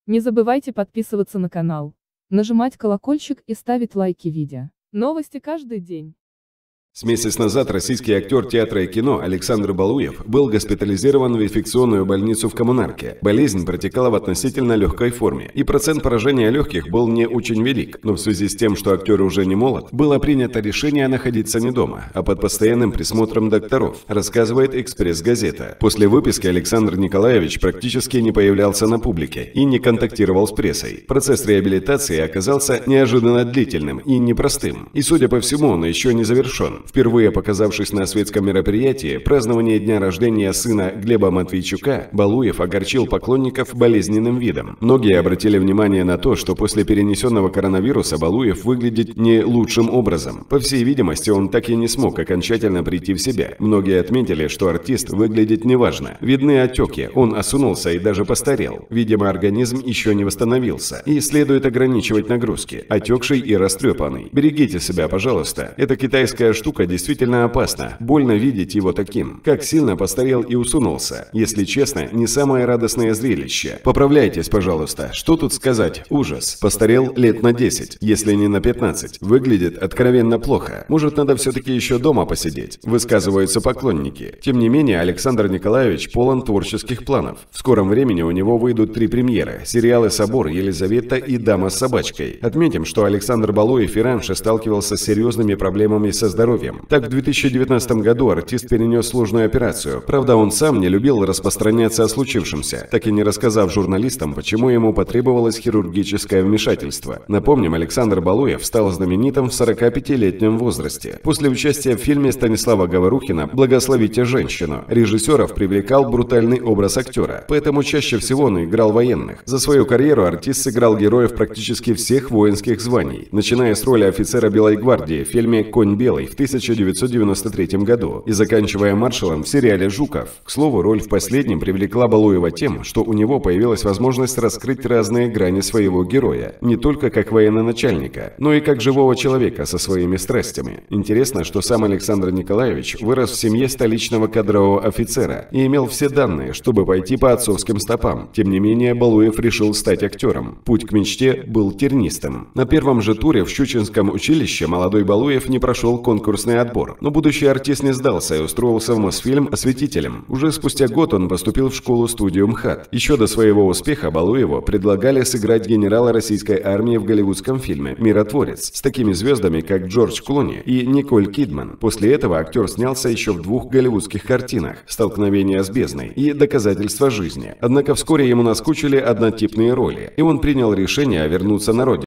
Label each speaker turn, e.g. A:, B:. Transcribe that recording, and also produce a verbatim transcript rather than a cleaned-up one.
A: Не забывайте подписываться на канал, нажимать колокольчик и ставить лайки видео. Новости каждый день.
B: С месяц назад российский актер театра и кино Александр Балуев был госпитализирован в инфекционную больницу в Коммунарке. Болезнь протекала в относительно легкой форме, и процент поражения легких был не очень велик, но в связи с тем, что актер уже не молод, было принято решение находиться не дома, а под постоянным присмотром докторов, рассказывает «Экспресс-газета». После выписки Александр Николаевич практически не появлялся на публике и не контактировал с прессой. Процесс реабилитации оказался неожиданно длительным и непростым, и, судя по всему, он еще не завершен. Впервые показавшись на светском мероприятии празднования дня рождения сына Глеба Матвейчука, Балуев огорчил поклонников болезненным видом. Многие обратили внимание на то, что после перенесенного коронавируса Балуев выглядит не лучшим образом. По всей видимости, он так и не смог окончательно прийти в себя. Многие отметили, что артист выглядит неважно. Видны отеки, он осунулся и даже постарел. Видимо, организм еще не восстановился, и следует ограничивать нагрузки. Отекший и растрепанный. Берегите себя, пожалуйста. Это китайская штука действительно опасно. Больно видеть его таким. Как сильно постарел и усунулся. Если честно, не самое радостное зрелище. Поправляйтесь, пожалуйста. Что тут сказать? Ужас. Постарел лет на десять, если не на пятнадцать. Выглядит откровенно плохо. Может, надо все-таки еще дома посидеть? Высказываются поклонники. Тем не менее, Александр Николаевич полон творческих планов. В скором времени у него выйдут три премьеры. Сериалы «Собор», «Елизавета» и «Дама с собачкой». Отметим, что Александр Балуев и раньше сталкивался с серьезными проблемами со здоровьем. Так, в две тысячи девятнадцатом году артист перенес сложную операцию. Правда, он сам не любил распространяться о случившемся, так и не рассказав журналистам, почему ему потребовалось хирургическое вмешательство. Напомним, Александр Балуев стал знаменитым в сорокапятилетнем возрасте. После участия в фильме Станислава Говорухина «Благословите женщину» режиссеров привлекал брутальный образ актера, поэтому чаще всего он играл военных. За свою карьеру артист сыграл героев практически всех воинских званий, начиная с роли офицера Белой гвардии в фильме «Конь белый» в тысяча девятьсот девяносто третьем году и заканчивая маршалом в сериале «Жуков». К слову, роль в последнем привлекла Балуева тем, что у него появилась возможность раскрыть разные грани своего героя, не только как военачальника, но и как живого человека со своими страстями. Интересно, что сам Александр Николаевич вырос в семье столичного кадрового офицера и имел все данные, чтобы пойти по отцовским стопам. Тем не менее, Балуев решил стать актером. Путь к мечте был тернистым. На первом же туре в Щучинском училище молодой Балуев не прошел конкурсный отбор, но будущий артист не сдался и устроился в Мосфильм осветителем. Уже спустя год он поступил в школу-студию МХАТ. Еще до своего успеха Балуеву предлагали сыграть генерала российской армии в голливудском фильме «Миротворец» с такими звездами, как Джордж Клуни и Николь Кидман. После этого актер снялся еще в двух голливудских картинах «Столкновение с бездной» и «Доказательства жизни». Однако вскоре ему наскучили однотипные роли, и он принял решение вернуться на родину.